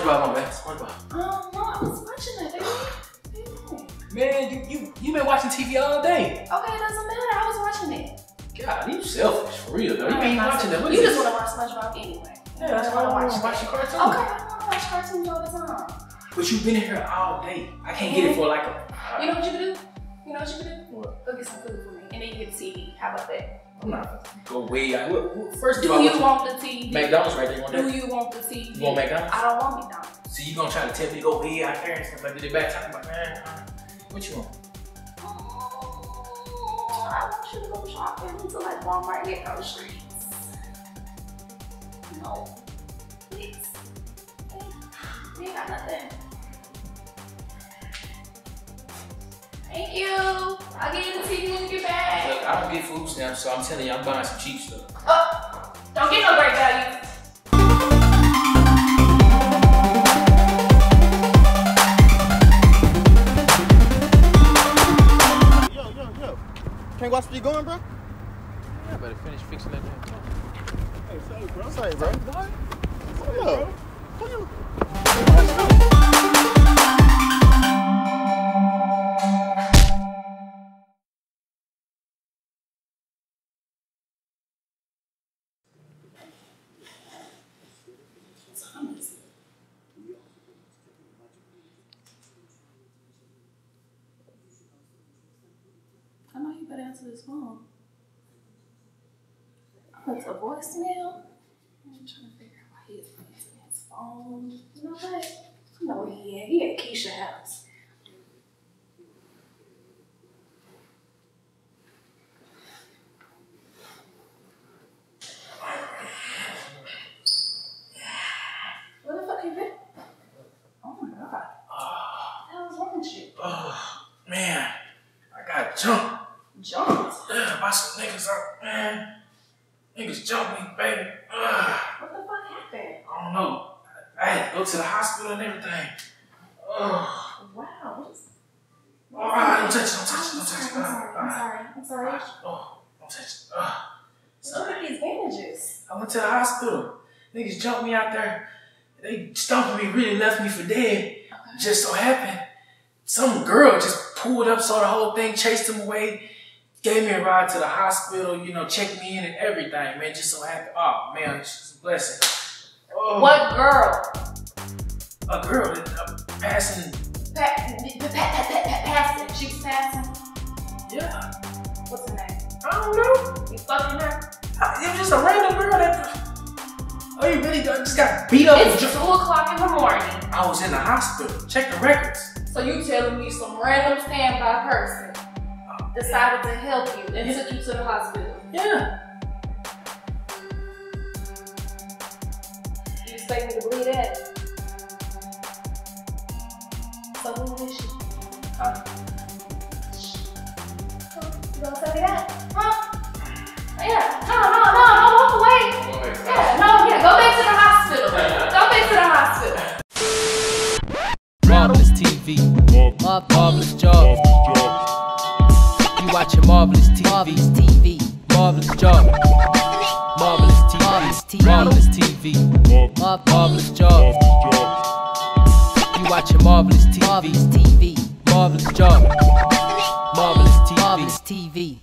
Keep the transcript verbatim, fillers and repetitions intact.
SpongeBob on, man. SpongeBob. Oh, no, I was watching that, baby. Man, you you you been watching T V all day. Okay, it doesn't matter. I was watching it. God, you selfish for real though. You I ain't not watching that. What You is just this? want to watch SpongeBob anyway. Yeah, that's why I want to watch your cartoon. Okay, I want to watch cartoons all the time. But you've been in here all day. I can't get it for like a. You know what you can do? You know what you can do? What? Go get some food for me, and then you get the T V. How about that? I'm not gonna go way out. What, what, first of Do all, you what want the T V? McDonald's right there. You want Do that? you want the T V? You want McDonald's? I don't want McDonald's. So you gonna try to tell me to go way out there and stuff like that? They back talking about man. uh, What you want? Oh, I want you to go shopping to like Walmart and get groceries. No, please. We ain't got nothing. Thank you. I'll get you the T V when you get back. Look, I don't get food stamps, so I'm telling you, I'm buying some cheap stuff. Oh, don't get no great value. Yo, yo, yo. Can't watch where you going, bro? Yeah, I better finish fixing that damn car. Hey, sorry, bro. Sorry, bro. What? Yo. I know you better answer this phone. Oh, it's a voicemail. I'm trying to figure out why he's answering his phone. You know what? I know where he at. He at Keisha's house. Where the fuck you been? Oh my god. What the hell is wrong with you? Oh, man. I got jumped. Jumped? Yeah, by some niggas out, man. Niggas jumped me, baby. Ugh. What the fuck happened? I don't know. I had to go to the hospital and everything. Ugh. Wow. What is... All right, don't touch it, don't touch it, don't touch it. I'm sorry, I'm sorry, I'm sorry. Oh, don't touch it. Ugh. Look at these bandages. I went to the hospital. Niggas jumped me out there. They stomped me, really left me for dead. Okay. Just so happened, some girl just pulled up, saw the whole thing, chased him away, gave me a ride to the hospital, you know, checked me in and everything, man. Just so happened. Oh, man, it's just a blessing. Oh. What girl? A girl that uh, passing. Pa pa pa pa pa passing. She was passing. Yeah. What's her name? I don't know. You fucking her? It was just a random girl that. Oh, you really got, just got beat up? It's two o'clock in the morning. I was in the hospital. Check the records. So you telling me some random standby person decided to help you and Yeah. took you to the hospital? Yeah. You expect me to believe that? So who is she? Huh? You gonna tell me that? Huh? Yeah. No, no, no, no, walk away. Yeah, no, yeah, go back to the hospital. Go back to the hospital. Marvelous T V, Mar Marvelous Job. You watching Marvelous T V, Marvelous T V, Marvelous Job. Marvelous T V, Marvelous T V, Mar Marvelous Job. You watching Marvelous T V, Marvelous Job. Marvelous T V, Marvelous T V.